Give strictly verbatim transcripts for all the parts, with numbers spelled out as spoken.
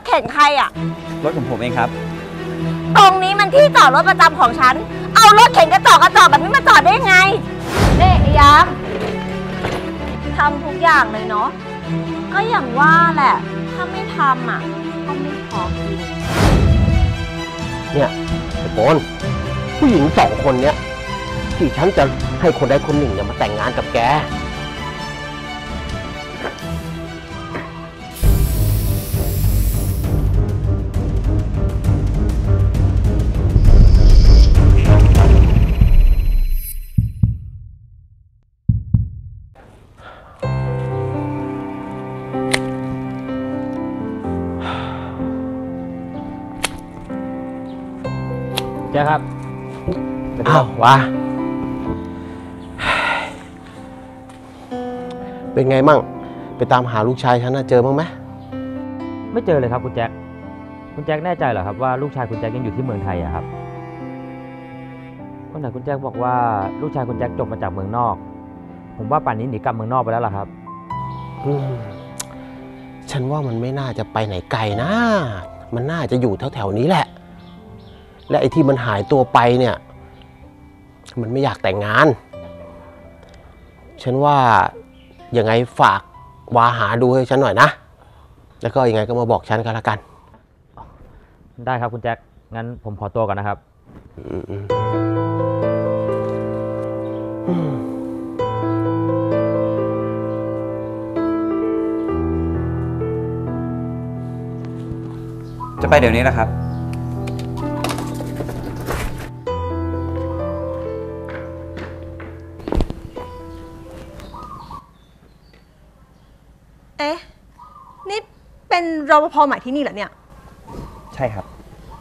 ถเข็นใครอะรถของผมเองครับตรงนี้มันที่จอดรถประจำของฉันเอารถเข็นกระจอกกระจอกแบบนี้มาจอดได้ไงเน่ยามทำทุกอย่างเลยเนาะก็อย่างว่าแหละถ้าไม่ทำอ่ะก็ไม่พอกินเนี่ยไอ้ปอนผู้หญิงสองคนเนี้ยที่ฉันจะให้คนใดคนหนึ่งเนี่ยมาแต่งงานกับแกเจ้าครับอ้าววะเป็นไงมั่งไปตามหาลูกชายฉันนะเจอบ้างไหมไม่เจอเลยครับคุณแจ็คคุณแจ็คแน่ใจเหรอครับว่าลูกชายคุณแจ็คยังอยู่ที่เมืองไทยอะครับก็ไหนคุณแจ็คบอกว่าลูกชายคุณแจ็คจบมาจากเมืองนอกผมว่าป่านนี้หนีกลับเมืองนอกไปแล้วล่ะครับฉันว่ามันไม่น่าจะไปไหนไกลนะมันน่าจะอยู่แถวๆนี้แหละและไอ้ที่มันหายตัวไปเนี่ยมันไม่อยากแต่งงานฉันว่ายังไงฝากวาหาดูให้ฉันหน่อยนะแล้วก็ยังไงก็มาบอกฉันกันละกันได้ครับคุณแจ็คงั้นผมขอตัวก่อนนะครับจะไปเดี๋ยวนี้แหละครับเอ๊ะนี่เป็นรปภ.ใหม่ที่นี่เหรอเนี่ยใช่ครับ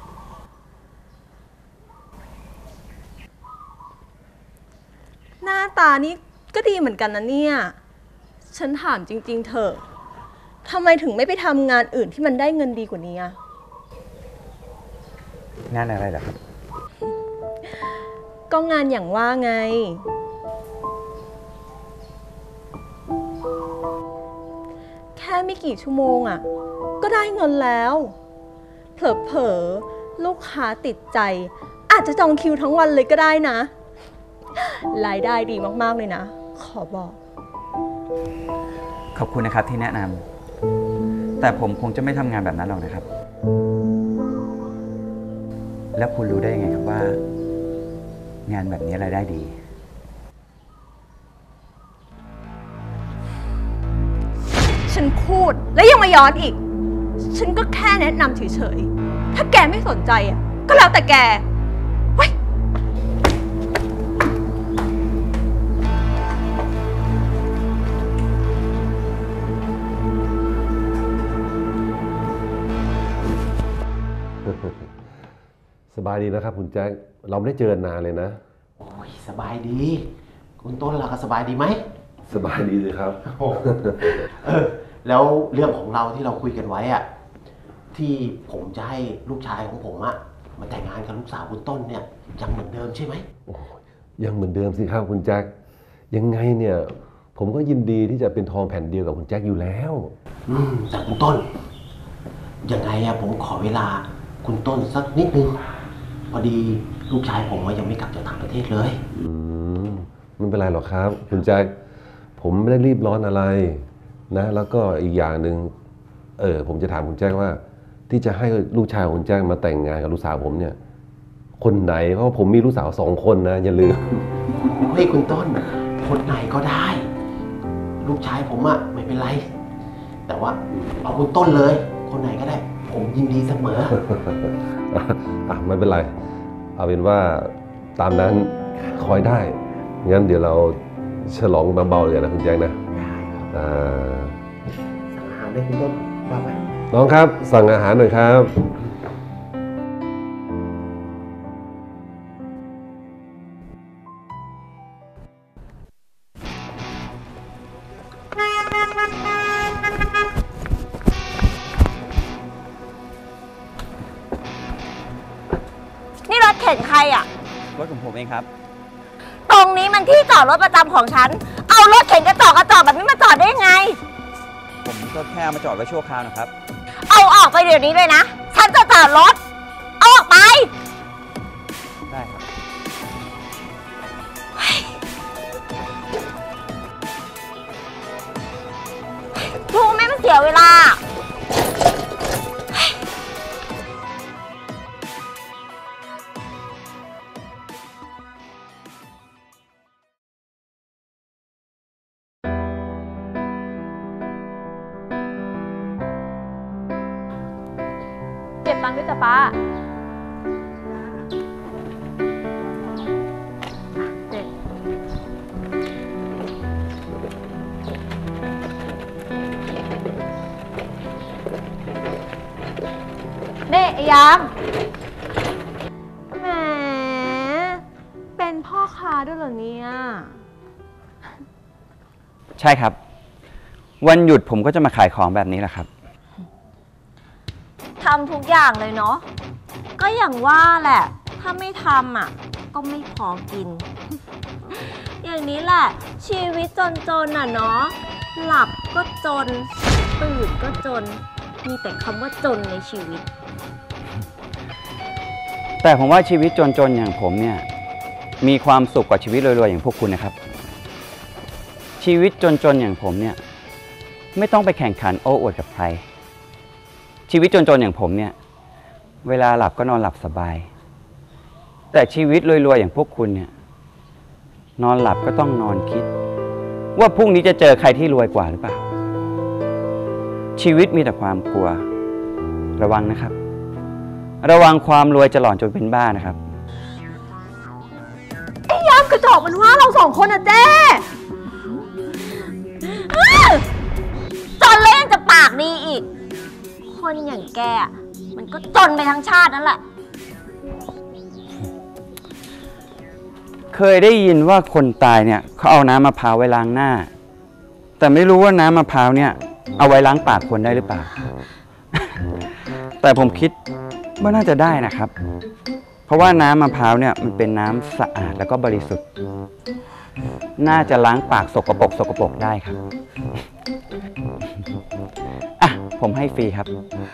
หน้าตานี่ก็ดีเหมือนกันนะเนี่ยฉันถามจริงๆเถอะทำไมถึงไม่ไปทำงานอื่นที่มันได้เงินดีกว่านี้อะงานอะไรเหรอครับก็งานอย่างว่าไงแค่ไม่กี่ชั่วโมงอ่ะก็ได้เงินแล้วเผลอๆลูกค้าติดใจอาจจะจองคิวทั้งวันเลยก็ได้นะรายได้ดีมากๆเลยนะขอบอกขอบคุณนะครับที่แนะนำแต่ผมคงจะไม่ทำงานแบบนั้นหรอกนะครับแล้วคุณรู้ได้ยังไงครับว่างานแบบนี้รายได้ดีฉันพูดแล้วยังมาย้อนอีกฉันก็แค่แนะนำเฉยๆถ้าแกไม่สนใจอ่ะก็แล้วแต่แกเฮ้ยสบายดีนะครับคุณแจ็คเราไม่ได้เจอนานเลยนะโอ้ยสบายดีคุณต้นล่ะก็สบายดีไหมสบายดีเลยครับเออแล้วเรื่องของเราที่เราคุยกันไว้อะที่ผมจะให้ลูกชายของผมอะมาแต่งงานกับลูกสาวคุณต้นเนี่ยยังเหมือนเดิมใช่ไหมโอ้ยังเหมือนเดิมสิครับคุณแจ็คยังไงเนี่ยผมก็ยินดีที่จะเป็นทองแผ่นเดียวกับคุณแจ็คอยู่แล้วอืมแต่คุณต้นยังไงอะผมขอเวลาคุณต้นสักนิดนึงพอดีลูกชายผมยังไม่กลับจากต่างประเทศเลยอืมไม่เป็นไรหรอกครับคุณแจ็คผมไม่ได้รีบร้อนอะไรนะแล้วก็อีกอย่างหนึ่งเออผมจะถามคุณแจ็คว่าที่จะให้ลูกชายของคุณแจ็คมาแต่งงานกับลูกสาวผมเนี่ยคนไหนเพราะผมมีลูกสาวสองคนนะอย่าลืมเฮ้ยคุณต้นคนไหนก็ได้ลูกชายผมอะไม่เป็นไรแต่ว่าเอาคุณต้นเลยคนไหนก็ได้ผมยินดีเสมออ่ะไม่เป็นไรเอาเป็นว่าตามนั้นคอยได้งั้นเดี๋ยวเราฉลองเบาๆเลยนะคุณแจ็คนะได้ครับสั่งอาหารได้คุณต้นว่าไปน้องครับสั่งอาหารหน่อยครับนี่รถเข็นใครอ่ะรถของผมเองครับตรงนี้มันที่จอดรถประจำของฉันเอารถเข็นกระจอกกระจอกแบบนี้มาจอดได้ไงผมก็แค่มาจอดไว้ชั่วคราวนะครับเอาเอาออกไปเดี๋ยวนี้เลยนะฉันจะจอดรถเอาออกไปได้ครับดูแม่มันเสียเวลาเก็บตังค์ด้วยจ้ะป้าเด็กเน่ไอ้ยามแหมเป็นพ่อค้าด้วยเหรอเนี่ยใช่ครับ วันหยุดผมก็จะมาขายของแบบนี้แหละครับทำทุกอย่างเลยเนาะก็อย่างว่าแหละถ้าไม่ทำอ่ะก็ไม่พอกิน อย่างนี้แหละชีวิตจนๆน่ะเนาะหลับก็จนตื่นก็จนมีแต่คำว่าจนในชีวิตแต่ผมว่าชีวิตจนๆอย่างผมเนี่ยมีความสุขกว่าชีวิตรวยๆอย่างพวกคุณนะครับชีวิตจนๆอย่างผมเนี่ยไม่ต้องไปแข่งขันโอ้อวดกับใครชีวิตจนๆอย่างผมเนี่ยเวลาหลับก็นอนหลับสบายแต่ชีวิตรวยๆอย่างพวกคุณเนี่ยนอนหลับก็ต้องนอนคิดว่าพรุ่งนี้จะเจอใครที่รวยกว่าหรือเปล่าชีวิตมีแต่ความกลัวระวังนะครับระวังความรวยจะหลอนจนเป็นบ้านะครับไอ้ยามกระจอกมันว่าเราสองคนอะเจ๊จนแล้วยังจะปากดีอีกคนอย่างแกมันก็จนไปทั้งชาตินั่นแหละเคยได้ยินว่าคนตายเนี่ยเขาเอาน้ำมะพร้าวไว้ล้างหน้าแต่ไม่รู้ว่าน้ำมะพร้าวเนี่ยเอาไว้ล้างปากคนได้หรือเปล่า แต่ผมคิดว่าน่าจะได้นะครับเพราะว่าน้ำมะพร้าวเนี่ยมันเป็นน้ำสะอาดแล้วก็บริสุทธิ์น่าจะล้างปากสกปรกสกปรกได้ครับอ่ะผมให้ฟรีครับ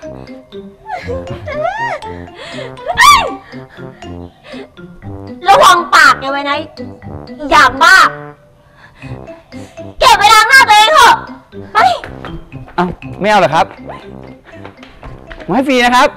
ระวังปากแกไว้นะอย่างบ้าเก็บไปล้างหน้าตัวเองเถอะไปเอ้าไม่เอาเหรอครับผมให้ฟรีนะครับ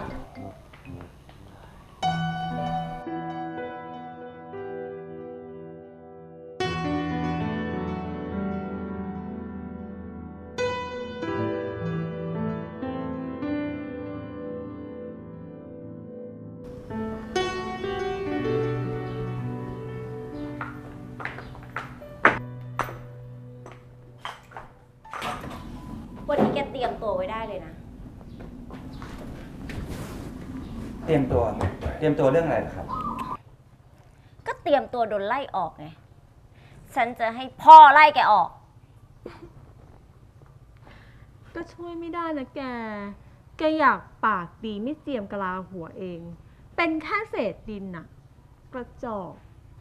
วันนี้แกเตรียมตัวไว้ได้เลยนะเตรียมตัวเตรียมตัวเรื่องอะไรครับก็เตรียมตัวโดนไล่ออกไงฉันจะให้พ่อไล่แกออกก็ช่วยไม่ได้นะแกแกอยากปากดีไม่เจียมกะลาหัวเองเป็นแค่เศษดินน่ะกระจอก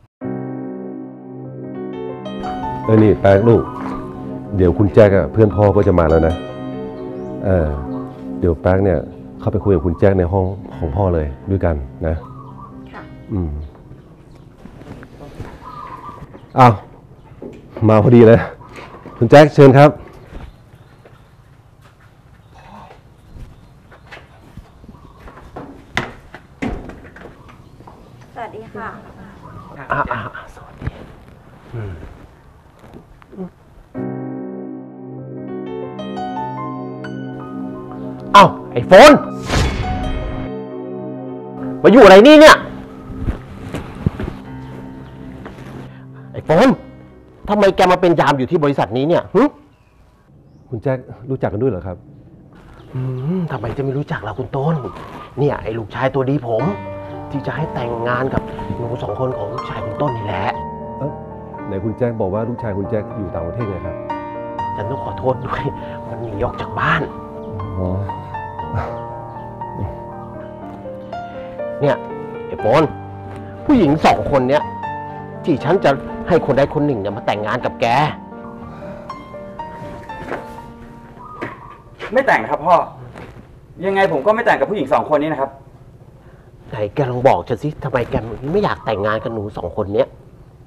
เออนี่แป๊กลูกเดี๋ยวคุณแจ็คอะเพื่อนพ่อก็จะมาแล้วนะเออเดี๋ยวแป๊กเนี่ยเข้าไปคุยกับคุณแจ็คในห้องของพ่อเลยด้วยกันนะค่ะอืมอ้าวมาพอดีเลยคุณแจ็คเชิญครับสวัสดีค่ะอ่าอ่าสวัสดีอืมเอ้าไอ้โฟนมาอยู่อะไรนี่เนี่ยไอ้โฟนทำไมแกมาเป็นยามอยู่ที่บริษัทนี้เนี่ยหึคุณแจ็ครู้จักกันด้วยเหรอครับอืมทำไมจะไม่รู้จักล่ะคุณต้นเนี่ยไอ้ลูกชายตัวดีผมที่จะให้แต่งงานกับหนูสองคนของลูกชายคุณต้นนี่แหละเอ้าไหนคุณแจ็คบอกว่าลูกชายคุณแจ็คอยู่ต่างประเทศไงครับฉันต้องขอโทษด้วยมันหนีออกจากบ้านอ๋อเนี่ยไอ้โฟนผู้หญิงสองคนเนี้ยที่ฉันจะให้คนใดคนหนึ่งเนี่ยมาแต่งงานกับแกไม่แต่งครับพ่อยังไงผมก็ไม่แต่งกับผู้หญิงสองคนนี้นะครับไหนแกลองบอกฉันสิทำไมแกไม่อยากแต่งงานกับหนูสองคนเนี้ย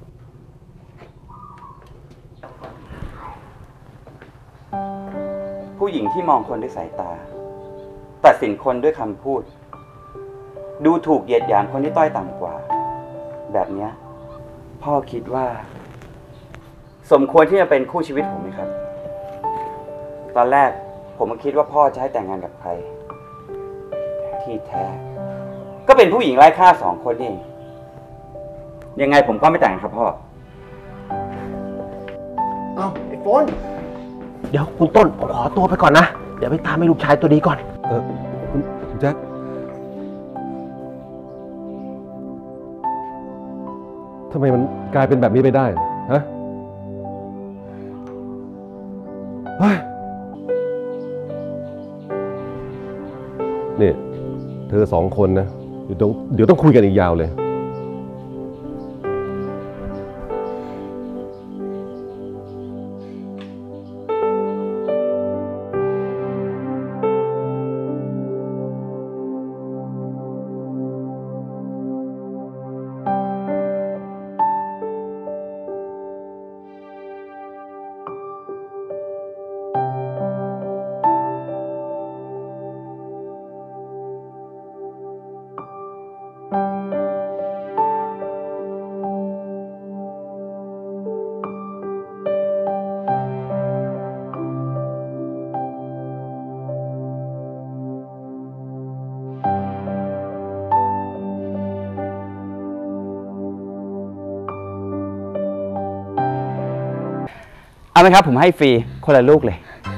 ผู้หญิงที่มองคนด้วยสายตา ตัดสินคนด้วยคำพูด ดูถูกเหยียดหยามคนที่ต้อยต่ำกว่า แบบเนี้ยพ่อคิดว่า สมควรที่จะเป็นคู่ชีวิตผมไหมครับ ตอนแรกผมก็คิดว่าพ่อจะให้แต่งงานกับใคร ที่แท้ ก็เป็นผู้หญิงไร้ค่าสองคนนี่ ยังไงผมก็ไม่แต่งครับพ่อเอ้าไอ้โฟนเดี๋ยวคุณต้นผมขอตัวไปก่อนนะ เดี๋ยวไปตามให้ลูกชายตัวดีก่อนเออคุณคุณแจ็คทำไมมันกลายเป็นแบบนี้ไปได้ฮะเฮ้ยนี่เธอสองคนนะเดี๋ยวต้องเดี๋ยวต้องคุยกันอีกยาวเลยเอาไหมครับผมให้ฟรีคนละลูกเลย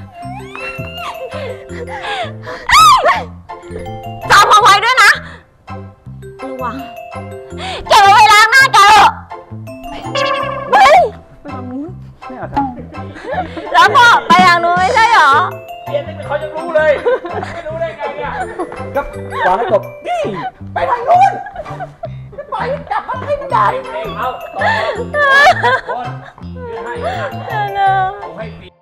จำเอาไว้ด้วยนะระวังเก็บเอาไว้ล้างหน้าแกเถอะเฮ้ยไปทางนู้นไม่เอาครับแล้วบอกไปทางนู้นไม่ใช่เหรอเรียนนี่เขาจะรู้เลยไม่รู้ได้ไงอ่ะก็วางให้จบไปทางนู้นปล่อยกลับมาให้มันได้เอาต่อคนยืนให้นะเอาให้ปี